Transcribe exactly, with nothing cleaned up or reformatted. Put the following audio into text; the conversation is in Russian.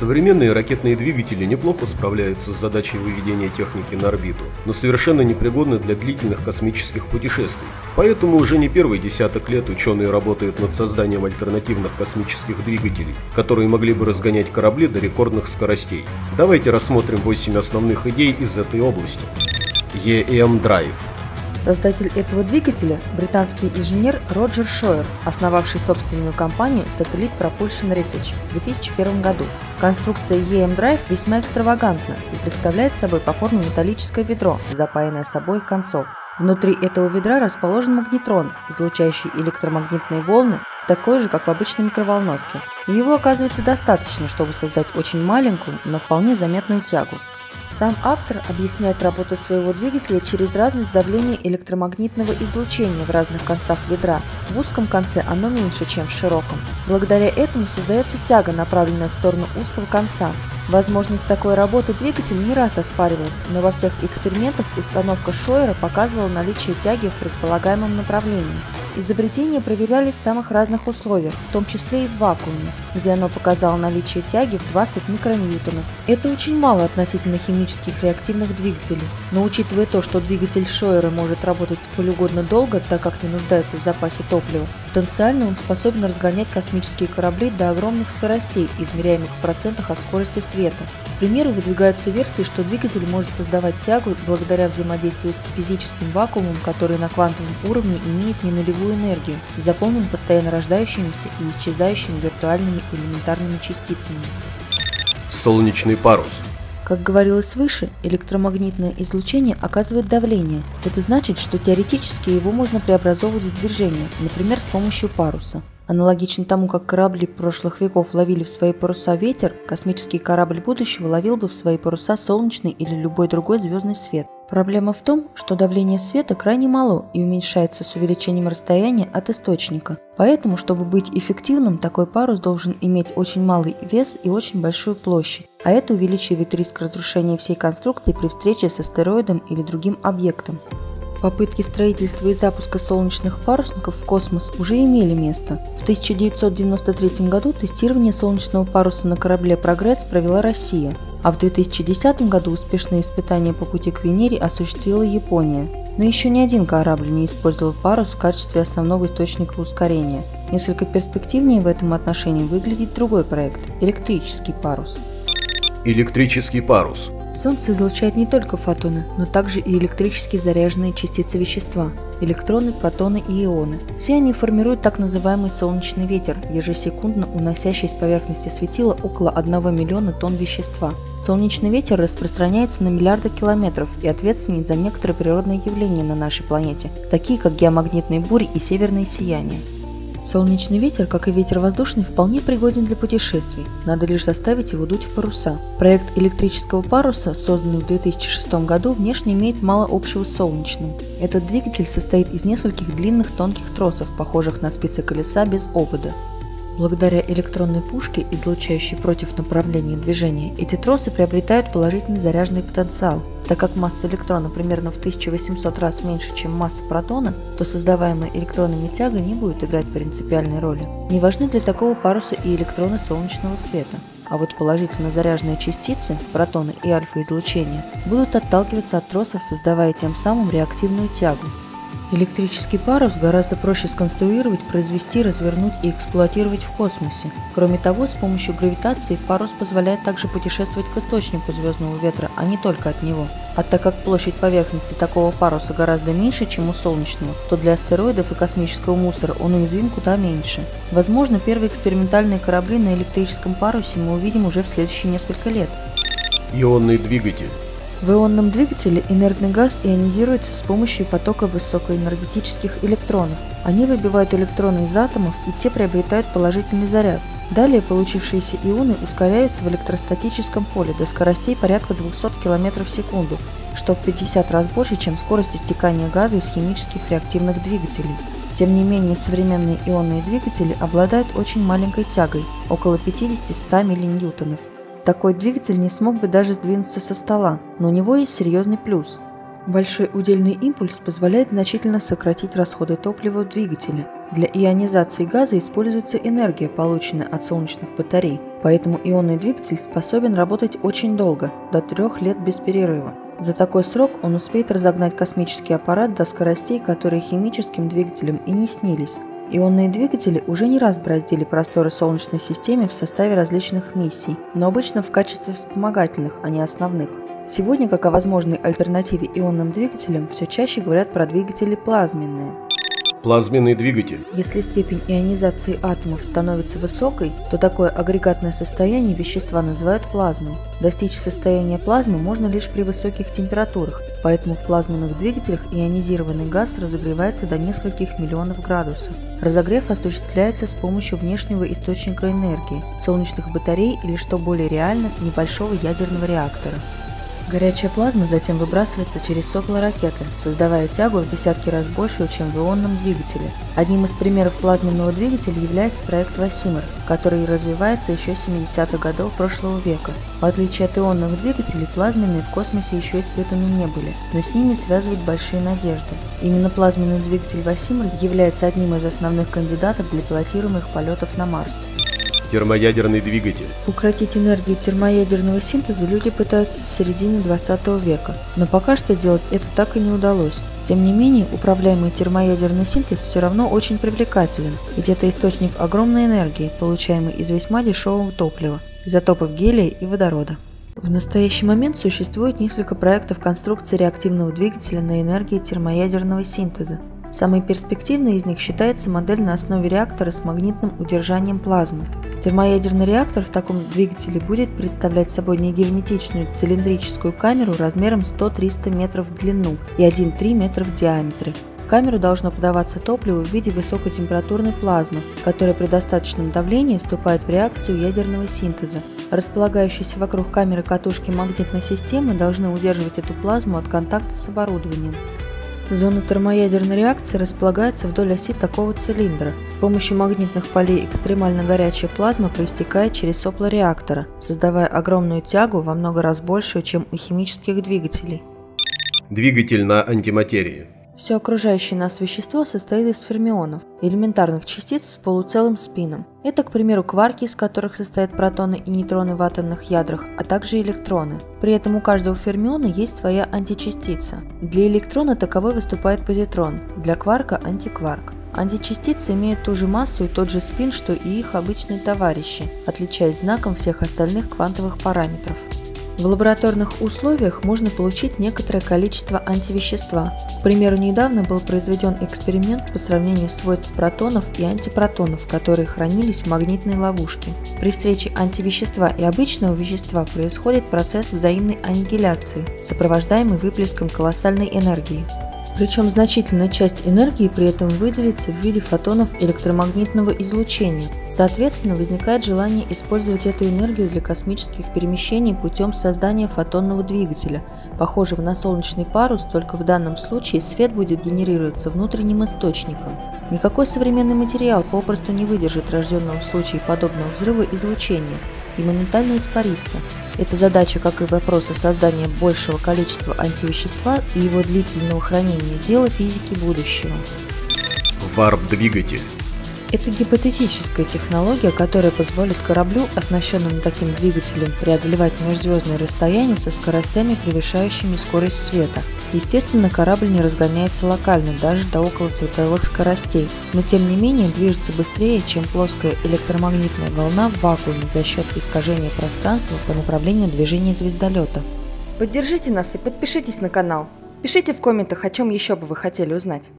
Современные ракетные двигатели неплохо справляются с задачей выведения техники на орбиту, но совершенно непригодны для длительных космических путешествий. Поэтому уже не первый десяток лет ученые работают над созданием альтернативных космических двигателей, которые могли бы разгонять корабли до рекордных скоростей. Давайте рассмотрим восемь основных идей из этой области. и эм Drive. Создатель этого двигателя – британский инженер Роджер Шойер, основавший собственную компанию Satellite Propulsion Research в две тысячи первом году. Конструкция и эм Drive весьма экстравагантна и представляет собой по форме металлическое ведро, запаянное с обоих концов. Внутри этого ведра расположен магнетрон, излучающий электромагнитные волны, такой же, как в обычной микроволновке. И его оказывается достаточно, чтобы создать очень маленькую, но вполне заметную тягу. Сам автор объясняет работу своего двигателя через разность давления электромагнитного излучения в разных концах ведра. В узком конце оно меньше, чем в широком. Благодаря этому создается тяга, направленная в сторону узкого конца. Возможность такой работы двигателя не раз оспаривалась, но во всех экспериментах установка Шойера показывала наличие тяги в предполагаемом направлении. Изобретения проверяли в самых разных условиях, в том числе и в вакууме, где оно показало наличие тяги в двадцать микроньютонов. Это очень мало относительно химических реактивных двигателей, но учитывая то, что двигатель Шойера может работать сколь угодно долго, так как не нуждается в запасе топлива, потенциально он способен разгонять космические корабли до огромных скоростей, измеряемых в процентах от скорости света. К примеру, выдвигаются версии, что двигатель может создавать тягу благодаря взаимодействию с физическим вакуумом, который на квантовом уровне имеет не нулевую энергию и заполнен постоянно рождающимися и исчезающими виртуальными элементарными частицами. Солнечный парус. Как говорилось выше, электромагнитное излучение оказывает давление. Это значит, что теоретически его можно преобразовывать в движение, например, с помощью паруса. Аналогично тому, как корабли прошлых веков ловили в свои паруса ветер, космический корабль будущего ловил бы в свои паруса солнечный или любой другой звездный свет. Проблема в том, что давление света крайне мало и уменьшается с увеличением расстояния от источника. Поэтому, чтобы быть эффективным, такой парус должен иметь очень малый вес и очень большую площадь, а это увеличивает риск разрушения всей конструкции при встрече с астероидом или другим объектом. Попытки строительства и запуска солнечных парусников в космос уже имели место. В тысяча девятьсот девяносто третьем году тестирование солнечного паруса на корабле «Прогресс» провела Россия, а в две тысячи десятом году успешные испытания по пути к Венере осуществила Япония. Но еще ни один корабль не использовал парус в качестве основного источника ускорения. Несколько перспективнее в этом отношении выглядит другой проект – электрический парус. Электрический парус. Солнце излучает не только фотоны, но также и электрически заряженные частицы вещества – электроны, протоны и ионы. Все они формируют так называемый солнечный ветер, ежесекундно уносящий с поверхности светила около одного миллиона тонн вещества. Солнечный ветер распространяется на миллиарды километров и ответственен за некоторые природные явления на нашей планете, такие как геомагнитные бури и северные сияния. Солнечный ветер, как и ветер воздушный, вполне пригоден для путешествий, надо лишь заставить его дуть в паруса. Проект электрического паруса, созданный в две тысячи шестом году, внешне имеет мало общего с солнечным. Этот двигатель состоит из нескольких длинных тонких тросов, похожих на спицы колеса без обода. Благодаря электронной пушке, излучающей против направления движения, эти тросы приобретают положительный заряженный потенциал. Так как масса электрона примерно в тысячу восемьсот раз меньше, чем масса протона, то создаваемая электронами тяга не будет играть принципиальной роли. Не важны для такого паруса и электроны солнечного света. А вот положительно заряженные частицы, протоны и альфа-излучения, будут отталкиваться от тросов, создавая тем самым реактивную тягу. Электрический парус гораздо проще сконструировать, произвести, развернуть и эксплуатировать в космосе. Кроме того, с помощью гравитации парус позволяет также путешествовать к источнику звездного ветра, а не только от него. А так как площадь поверхности такого паруса гораздо меньше, чем у солнечного, то для астероидов и космического мусора он уязвим куда меньше. Возможно, первые экспериментальные корабли на электрическом парусе мы увидим уже в следующие несколько лет. Ионный двигатель. В ионном двигателе инертный газ ионизируется с помощью потока высокоэнергетических электронов. Они выбивают электроны из атомов, и те приобретают положительный заряд. Далее получившиеся ионы ускоряются в электростатическом поле до скоростей порядка двухсот километров в секунду, что в пятьдесят раз больше, чем скорость истекания газа из химических реактивных двигателей. Тем не менее, современные ионные двигатели обладают очень маленькой тягой – около пятидесяти-ста миллиньютонов. Такой двигатель не смог бы даже сдвинуться со стола, но у него есть серьезный плюс. Большой удельный импульс позволяет значительно сократить расходы топлива в двигателе. Для ионизации газа используется энергия, полученная от солнечных батарей, поэтому ионный двигатель способен работать очень долго, до трех лет без перерыва. За такой срок он успеет разогнать космический аппарат до скоростей, которые химическим двигателям и не снились. Ионные двигатели уже не раз бороздили просторы Солнечной системы в составе различных миссий, но обычно в качестве вспомогательных, а не основных. Сегодня, как о возможной альтернативе ионным двигателям, все чаще говорят про двигатели плазменные. Плазменный двигатель. Если степень ионизации атомов становится высокой, то такое агрегатное состояние вещества называют плазмой. Достичь состояния плазмы можно лишь при высоких температурах, поэтому в плазменных двигателях ионизированный газ разогревается до нескольких миллионов градусов. Разогрев осуществляется с помощью внешнего источника энергии – солнечных батарей или, что более реально, небольшого ядерного реактора. Горячая плазма затем выбрасывается через сопла ракеты, создавая тягу в десятки раз большую, чем в ионном двигателе. Одним из примеров плазменного двигателя является проект Васимер, который развивается еще с семидесятых годов прошлого века. В отличие от ионных двигателей, плазменные в космосе еще испытаны не были, но с ними связывают большие надежды. Именно плазменный двигатель Васимер является одним из основных кандидатов для пилотируемых полетов на Марс. Термоядерный двигатель. Укротить энергию термоядерного синтеза люди пытаются с середины двадцатого века, но пока что делать это так и не удалось. Тем не менее, управляемый термоядерный синтез все равно очень привлекателен, ведь это источник огромной энергии, получаемой из весьма дешевого топлива, изотопов гелия и водорода. В настоящий момент существует несколько проектов конструкции реактивного двигателя на энергии термоядерного синтеза. Самой перспективной из них считается модель на основе реактора с магнитным удержанием плазмы. Термоядерный реактор в таком двигателе будет представлять собой негерметичную цилиндрическую камеру размером сто-триста метров в длину и один целых три метра в диаметре. В камеру должно подаваться топливо в виде высокотемпературной плазмы, которая при достаточном давлении вступает в реакцию ядерного синтеза. Располагающиеся вокруг камеры катушки магнитной системы должны удерживать эту плазму от контакта с оборудованием. Зона термоядерной реакции располагается вдоль оси такого цилиндра. С помощью магнитных полей экстремально горячая плазма проистекает через сопла реактора, создавая огромную тягу во много раз большую, чем у химических двигателей. Двигатель на антиматерии. Все окружающее нас вещество состоит из фермионов, элементарных частиц с полуцелым спином. Это, к примеру, кварки, из которых состоят протоны и нейтроны в атомных ядрах, а также электроны. При этом у каждого фермиона есть своя античастица. Для электрона таковой выступает позитрон, для кварка – антикварк. Античастицы имеют ту же массу и тот же спин, что и их обычные товарищи, отличаясь знаком всех остальных квантовых параметров. В лабораторных условиях можно получить некоторое количество антивещества. К примеру, недавно был произведен эксперимент по сравнению свойств протонов и антипротонов, которые хранились в магнитной ловушке. При встрече антивещества и обычного вещества происходит процесс взаимной аннигиляции, сопровождаемый выплеском колоссальной энергии. Причем значительная часть энергии при этом выделится в виде фотонов электромагнитного излучения. Соответственно, возникает желание использовать эту энергию для космических перемещений путем создания фотонного двигателя, похожего на солнечный парус, только в данном случае свет будет генерироваться внутренним источником. Никакой современный материал попросту не выдержит рожденного в случае подобного взрыва излучения и моментально испарится. Эта задача, как и вопрос о создании большего количества антивещества и его длительного хранения, дело физики будущего. Варп-двигатель. Это гипотетическая технология, которая позволит кораблю, оснащенному таким двигателем, преодолевать межзвездные расстояния со скоростями, превышающими скорость света. Естественно, корабль не разгоняется локально, даже до околосветовых скоростей, но тем не менее движется быстрее, чем плоская электромагнитная волна в вакууме за счет искажения пространства по направлению движения звездолета. Поддержите нас и подпишитесь на канал. Пишите в комментах, о чем еще бы вы хотели узнать.